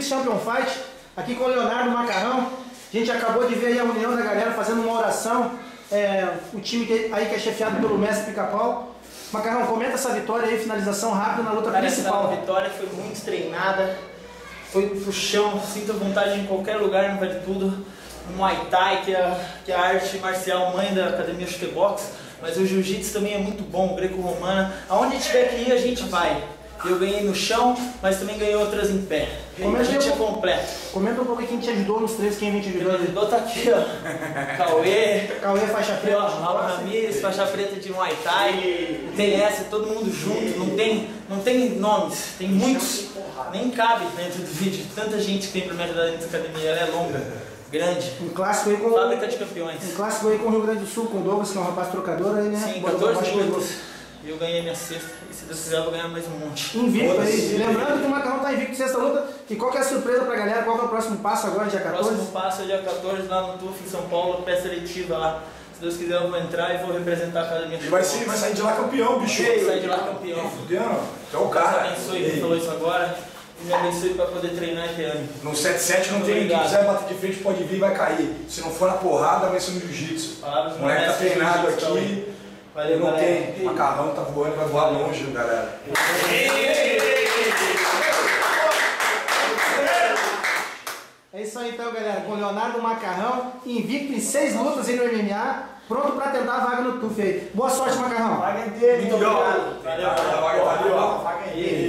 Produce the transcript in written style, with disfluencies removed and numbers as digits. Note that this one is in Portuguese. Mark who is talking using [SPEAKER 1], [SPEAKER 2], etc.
[SPEAKER 1] Invictus Champion Fight, aqui com o Leonardo Macarrão. A gente acabou de ver aí a união da galera fazendo uma oração. O time que é chefiado pelo mestre Pica-Pau. Macarrão, comenta essa vitória aí, finalização rápida na luta principal.
[SPEAKER 2] Essa vitória foi muito treinada, foi pro chão, sinto vontade em qualquer lugar, não vale tudo. O Muay Thai, que é a arte marcial mãe da Academia Chute Box, mas o Jiu-Jitsu também é muito bom, greco-romana. Aonde tiver que ir, a gente vai. Eu ganhei no chão, mas também ganhei outras em pé. A gente é completo.
[SPEAKER 1] Comenta um pouco quem te ajudou nos treinos, quem te ajudou.
[SPEAKER 2] Quem me ajudou tá aqui, ó. Cauê, faixa preta. Raul Ramirez, faixa preta de Muay Thai. Tem essa, todo mundo junto, não tem nomes, tem muitos. Nem cabe dentro do vídeo. Tanta gente que tem pra me ajudar dentro da academia, ela é longa, grande.
[SPEAKER 1] Um clássico aí com
[SPEAKER 2] Fábrica de campeões.
[SPEAKER 1] Um clássico aí com o Rio Grande do Sul, com o Douglas, que é um rapaz trocador aí, né?
[SPEAKER 2] Sim, 14 lutas. E eu ganhei minha sexta, e se Deus quiser eu vou ganhar mais um monte.
[SPEAKER 1] Invicto aí. Lembrando que o Macarrão tá invicto sexta luta. E qual que é a surpresa pra galera? Qual que é o próximo passo agora, dia 14?
[SPEAKER 2] O próximo passo é dia 14 lá no TUF em São Paulo, peça seletiva lá. Se Deus quiser eu vou entrar e vou representar a academia.
[SPEAKER 3] E vai sair de lá campeão, bicho.
[SPEAKER 2] Vai sair de lá campeão.
[SPEAKER 3] Fudendo. Então o cara.
[SPEAKER 2] Deus abençoe quem falou isso agora. E me abençoe pra poder treinar esse ano.
[SPEAKER 3] No 7-7 não tem. Quem quiser bater de frente pode vir e vai cair. Se não for na porrada, vai ser no jiu-jitsu. O moleque tá treinado aqui.
[SPEAKER 2] Valeu,
[SPEAKER 3] não tem. Macarrão tá voando, vai voar longe, galera.
[SPEAKER 1] É isso aí então, galera. Com o Leonardo Macarrão, invicto em 6 lutas aí no MMA, pronto pra tentar a vaga no TUF aí. Boa sorte, Macarrão.
[SPEAKER 3] Vaga é dele.
[SPEAKER 2] Muito obrigado. Valeu,
[SPEAKER 3] valeu.
[SPEAKER 2] Vaga é dele.